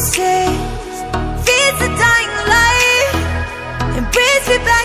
saves, feeds a dying light, and brings me back